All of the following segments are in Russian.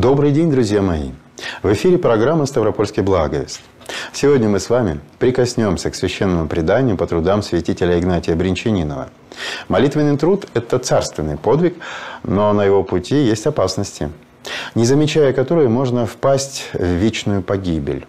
Добрый день, друзья мои! В эфире программа «Ставропольский благовест». Сегодня мы с вами прикоснемся к священному преданию по трудам святителя Игнатия Бринчанинова. Молитвенный труд – это царственный подвиг, но на его пути есть опасности, не замечая которой можно впасть в вечную погибель.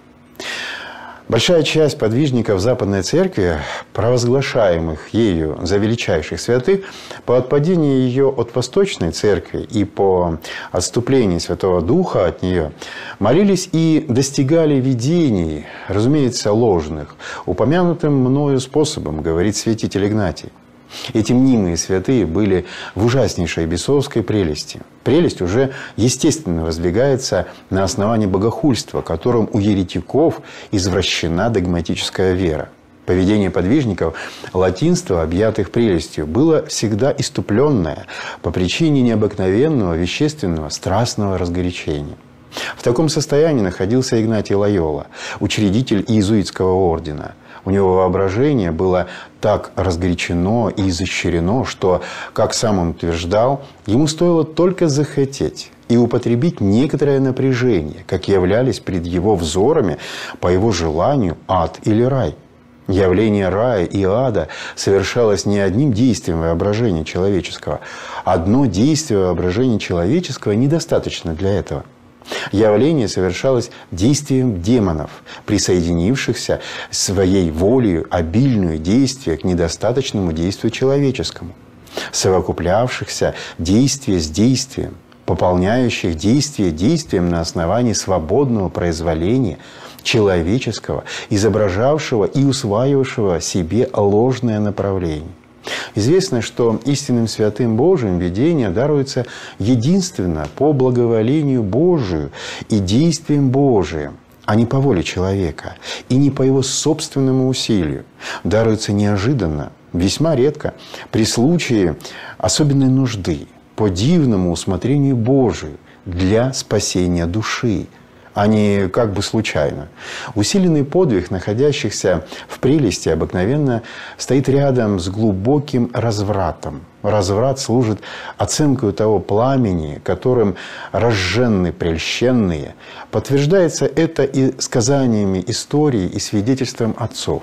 Большая часть подвижников Западной Церкви, провозглашаемых ею за величайших святых, по отпадении ее от Восточной Церкви и по отступлению Святого Духа от нее, молились и достигали видений, разумеется, ложных, упомянутым мною способом, говорит святитель Игнатий. Эти мнимые святые были в ужаснейшей бесовской прелести. Прелесть уже естественно воздвигается на основании богохульства, которым у еретиков извращена догматическая вера. Поведение подвижников латинства, объятых прелестью, было всегда иступленное по причине необыкновенного, вещественного, страстного разгорячения. В таком состоянии находился Игнатий Лойола, учредитель иезуитского ордена. У него воображение было так разгорячено и изощрено, что, как сам он утверждал, ему стоило только захотеть и употребить некоторое напряжение, как являлись пред его взорами, по его желанию, ад или рай. Явление рая и ада совершалось не одним действием воображения человеческого. Одно действие воображения человеческого недостаточно для этого. Явление совершалось действием демонов, присоединившихся своей волею обильную действие к недостаточному действию человеческому, совокуплявшихся действие с действием, пополняющих действие действием на основании свободного произволения человеческого, изображавшего и усваивавшего себе ложное направление. Известно, что истинным святым Божиим видение даруется единственно по благоволению Божию и действиям Божиим, а не по воле человека и не по его собственному усилию. Даруется неожиданно, весьма редко, при случае особенной нужды, по дивному усмотрению Божию для спасения души, а не как бы случайно. Усиленный подвиг находящихся в прелести обыкновенно стоит рядом с глубоким развратом. Разврат служит оценкой того пламени, которым разженны прельщенные. Подтверждается это и сказаниями истории, и свидетельством отцов.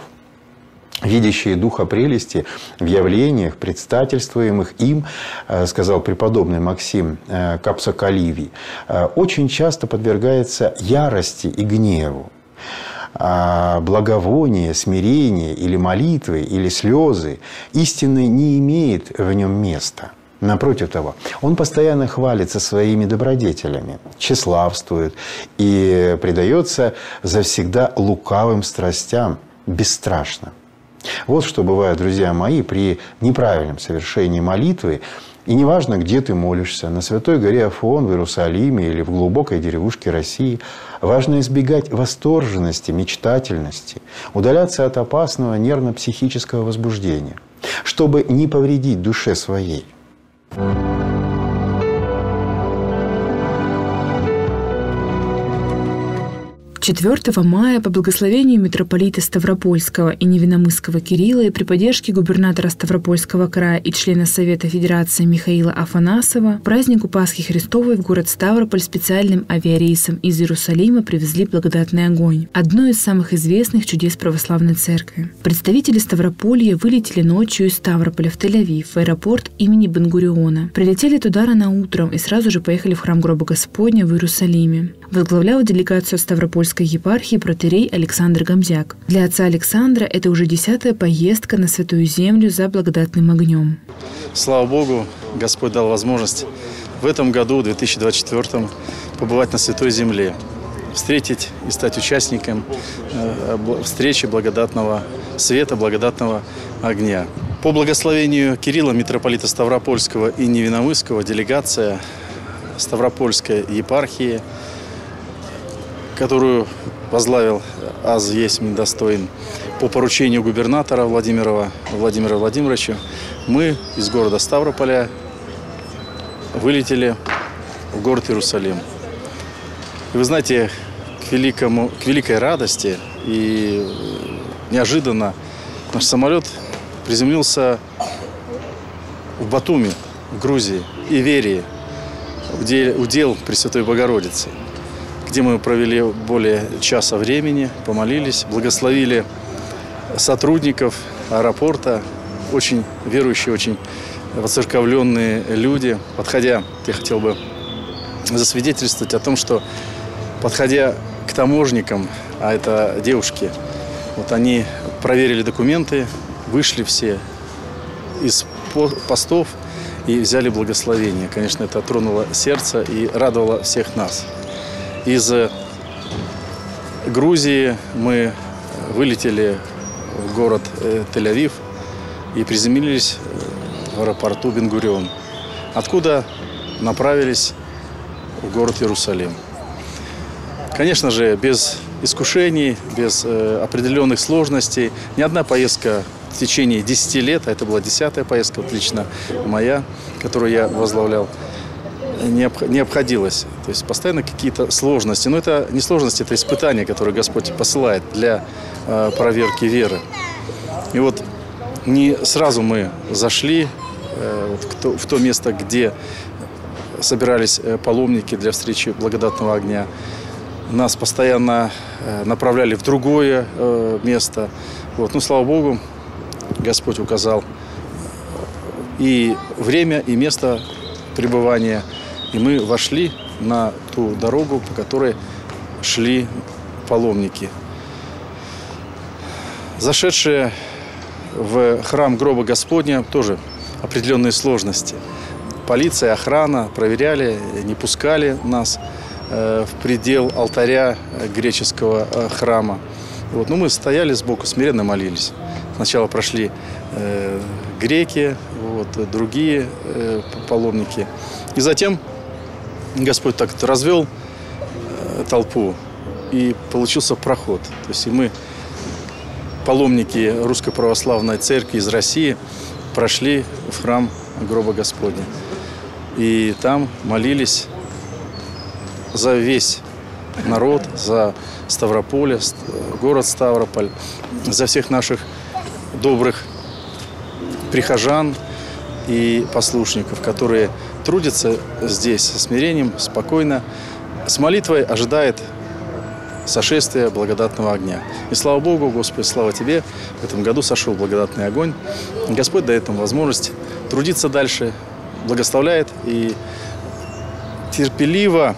Видящие духа прелести в явлениях, предстательствуемых им, сказал преподобный Максим Капсакаливий, очень часто подвергается ярости и гневу. Благовоние, смирение или молитвы, или слезы истины не имеет в нем места. Напротив того, он постоянно хвалится своими добродетелями, тщеславствует и предается завсегда лукавым страстям бесстрашно. Вот что бывает, друзья мои, при неправильном совершении молитвы. И неважно, где ты молишься, на Святой горе Афон, в Иерусалиме или в глубокой деревушке России, важно избегать восторженности, мечтательности, удаляться от опасного нервно-психического возбуждения, чтобы не повредить душе своей. 4 мая по благословению митрополита Ставропольского и Невиномысского Кирилла и при поддержке губернатора Ставропольского края и члена Совета Федерации Михаила Афанасова празднику Пасхи Христовой в город Ставрополь специальным авиарейсом из Иерусалима привезли благодатный огонь – одно из самых известных чудес православной церкви. Представители Ставрополья вылетели ночью из Ставрополя в Тель-Авив, в аэропорт имени Бен-Гуриона. Прилетели туда рано утром и сразу же поехали в храм Гроба Господня в Иерусалиме. Возглавлял делегацию Ставропольской епархии протоиерей Александр Гомзяк. Для отца Александра это уже 10-я поездка на Святую Землю за благодатным огнем. Слава Богу, Господь дал возможность в этом году, в 2024, побывать на Святой Земле, встретить и стать участником встречи благодатного света, благодатного огня. По благословению Кирилла, митрополита Ставропольского и Невиномысского, делегация Ставропольской епархии, которую возглавил аз есть достоин по поручению губернатора Владимира Владимировича, мы из города Ставрополя вылетели в город Иерусалим. И вы знаете, к великой радости и неожиданно наш самолет приземлился в Батуми, в Грузии, Иверии. удел Пресвятой Богородицы, где мы провели более часа времени, помолились, благословили сотрудников аэропорта, очень верующие, очень воцерковленные люди. Подходя, я хотел бы засвидетельствовать о том, что, подходя к таможникам, а это девушки, вот они проверили документы, вышли все из постов и взяли благословение. Конечно, это тронуло сердце и радовало всех нас. Из Грузии мы вылетели в город Тель-Авив и приземлились в аэропорту Бен-Гурион, откуда направились в город Иерусалим. Конечно же, без искушений, без определенных сложностей. Ни одна поездка в течение 10 лет, а это была 10-я поездка, вот лично моя, которую я возглавлял, не обходилась. То есть постоянно какие-то сложности. Но это не сложности, это испытания, которые Господь посылает для проверки веры. И вот не сразу мы зашли в то место, где собирались паломники для встречи благодатного огня. Нас постоянно направляли в другое место. Вот. Ну, слава Богу, Господь указал и время, и место пребывания. И мы вошли на ту дорогу, по которой шли паломники. Зашедшие в храм гроба Господня тоже определенные сложности. Полиция, охрана проверяли, не пускали нас в предел алтаря греческого храма. Вот. Ну, мы стояли сбоку, смиренно молились. Сначала прошли греки, вот, другие паломники. И затем Господь так развел толпу, и получился проход. То есть и мы, паломники Русской Православной Церкви из России, прошли в храм гроба Господня. И там молились за весь народ, за Ставрополь, город Ставрополь, за всех наших добрых прихожан и послушников, которые трудятся здесь со смирением, спокойно, с молитвой ожидает сошествия благодатного огня. И слава Богу, Господи, слава Тебе, в этом году сошел благодатный огонь. Господь дает нам возможность трудиться дальше, благословляет и терпеливо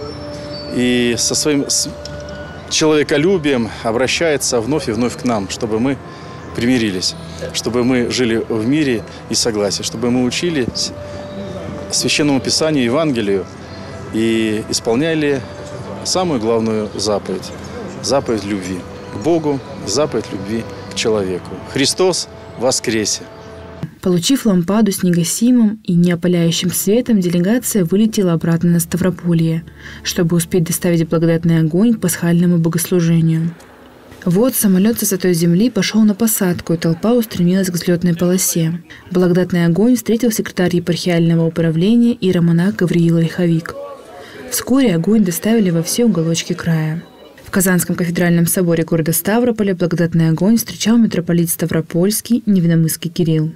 и со своим человеколюбием обращается вновь и вновь к нам, чтобы мы примирились, чтобы мы жили в мире и согласии, чтобы мы учились Священному Писанию, Евангелию и исполняли самую главную заповедь – заповедь любви к Богу, заповедь любви к человеку. Христос воскресе! Получив лампаду с негасимым и неопаляющим светом, делегация вылетела обратно на Ставрополье, чтобы успеть доставить благодатный огонь к пасхальному богослужению. Вот самолет со Святой Земли пошел на посадку, и толпа устремилась к взлетной полосе. Благодатный огонь встретил секретарь епархиального управления иеромонах Гавриил Ольховик. Вскоре огонь доставили во все уголочки края. В Казанском кафедральном соборе города Ставрополя благодатный огонь встречал митрополит Ставропольский Невиномысский Кирилл.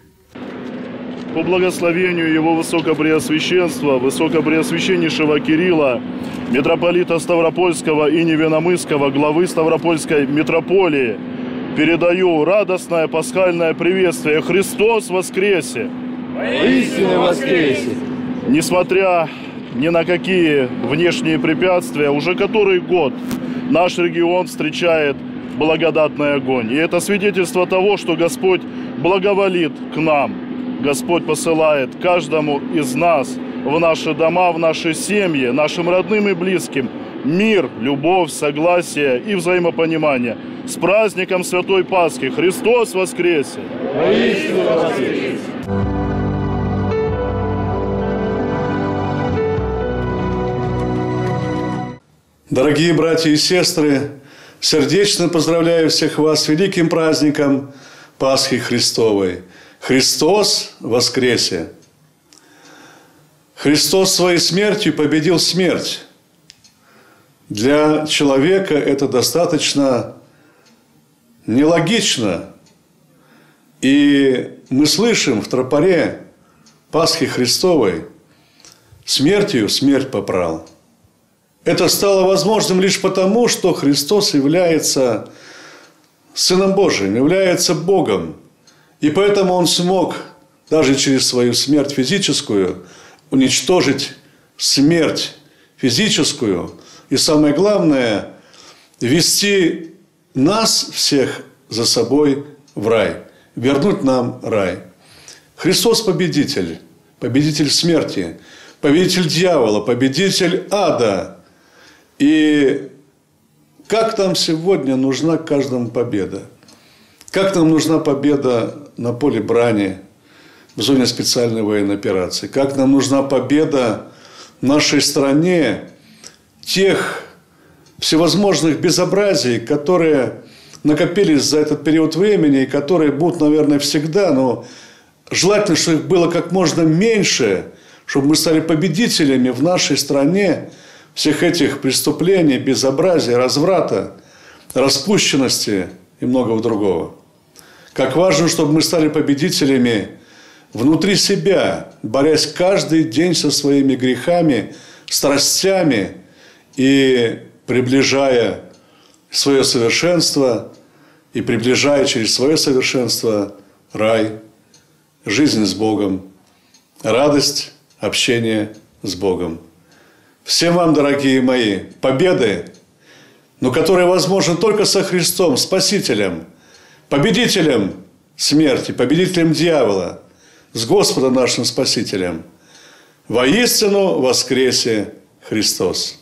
По благословению Его Высокопреосвященства, Высокопреосвященнейшего Кирилла, митрополита Ставропольского и Невиномысского, главы Ставропольской митрополии, передаю радостное пасхальное приветствие: Христос воскресе! Воистину воскресе! Несмотря ни на какие внешние препятствия, уже который год наш регион встречает благодатный огонь. И это свидетельство того, что Господь благоволит к нам. Господь посылает каждому из нас в наши дома, в наши семьи, нашим родным и близким мир, любовь, согласие и взаимопонимание. С праздником Святой Пасхи! Христос воскресе! Воистину воскресе! Дорогие братья и сестры, сердечно поздравляю всех вас с великим праздником Пасхи Христовой. Христос воскресе! Христос своей смертью победил смерть. Для человека это достаточно нелогично. И мы слышим в тропаре Пасхи Христовой смертью смерть попрал. Это стало возможным лишь потому, что Христос является Сыном Божиим, является Богом. И поэтому Он смог даже через свою смерть физическую уничтожить смерть физическую. И самое главное, вести нас всех за собой в рай, вернуть нам рай. Христос победитель, победитель смерти, победитель дьявола, победитель ада. И как нам сегодня нужна каждому победа? Как нам нужна победа на поле брани, в зоне специальной военной операции? Как нам нужна победа в нашей стране тех всевозможных безобразий, которые накопились за этот период времени и которые будут, наверное, всегда, но желательно, чтобы их было как можно меньше, чтобы мы стали победителями в нашей стране всех этих преступлений, безобразия, разврата, распущенности и многого другого. Как важно, чтобы мы стали победителями внутри себя, борясь каждый день со своими грехами, страстями и приближая свое совершенство и приближая через свое совершенство рай, жизнь с Богом, радость, общение с Богом. Всем вам, дорогие мои, победы, но которые возможны только со Христом, Спасителем, победителем смерти, победителем дьявола, с Господом нашим Спасителем. Воистину воскресе Христос!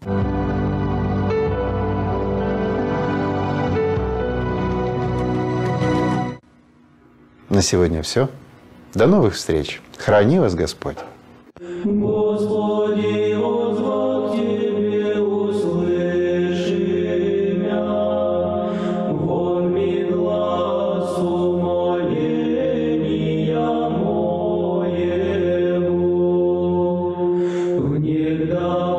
На сегодня все. До новых встреч. Храни вас Господь. Господи, воззвал к Тебе, услыши мя, вон ми глас умоления моему, внегда